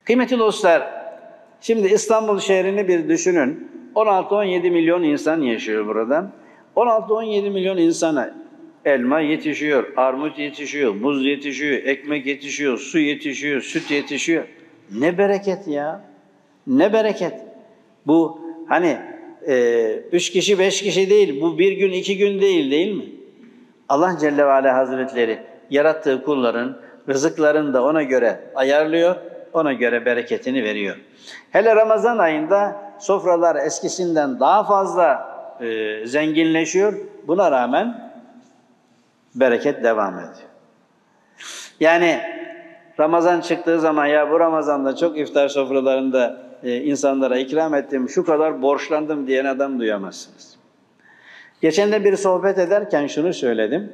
Kıymetli dostlar, şimdi İstanbul şehrini bir düşünün. 16-17 milyon insan yaşıyor burada. 16-17 milyon insana elma yetişiyor, armut yetişiyor, muz yetişiyor, ekmek yetişiyor, su yetişiyor, süt yetişiyor. Ne bereket ya! Ne bereket! Bu hani 3 kişi 5 kişi değil, bu bir gün 2 gün değil mi? Allah Celle ve Ala Hazretleri yarattığı kulların rızıklarını da ona göre ayarlıyor, ona göre bereketini veriyor. Hele Ramazan ayında sofralar eskisinden daha fazla zenginleşiyor. Buna rağmen bereket devam ediyor. Yani Ramazan çıktığı zaman ya bu Ramazan'da çok iftar sofralarında insanlara ikram ettim, şu kadar borçlandım diyen adam duyamazsınız. Geçen de bir sohbet ederken şunu söyledim.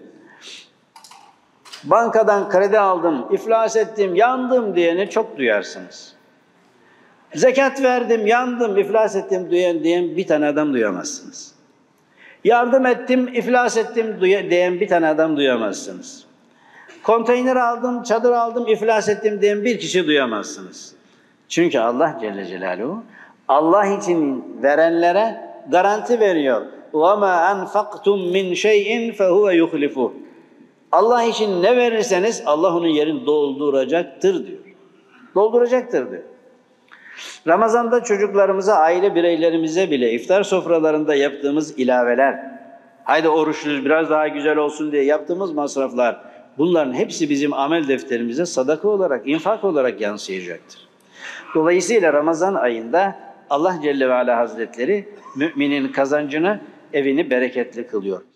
Bankadan kredi aldım, iflas ettim, yandım diyeni çok duyarsınız. Zekat verdim, yandım, iflas ettim diyen bir tane adam duyamazsınız. Yardım ettim, iflas ettim diyen bir tane adam duyamazsınız. Konteyner aldım, çadır aldım, iflas ettim diyen bir kişi duyamazsınız. Çünkü Allah Celle Celaluhu Allah için verenlere garanti veriyor. وَمَا أَنْفَقْتُمْ مِنْ شَيْءٍ فَهُوَ يُخْلِفُهُ. Allah için ne verirseniz Allah onun yerini dolduracaktır diyor. Dolduracaktır diyor. Ramazan'da çocuklarımıza, aile bireylerimize bile iftar sofralarında yaptığımız ilaveler, haydi oruçluyuz biraz daha güzel olsun diye yaptığımız masraflar, bunların hepsi bizim amel defterimize sadaka olarak, infak olarak yansıyacaktır. Dolayısıyla Ramazan ayında Allah Celle ve Ala Hazretleri müminin kazancını, evini bereketli kılıyor.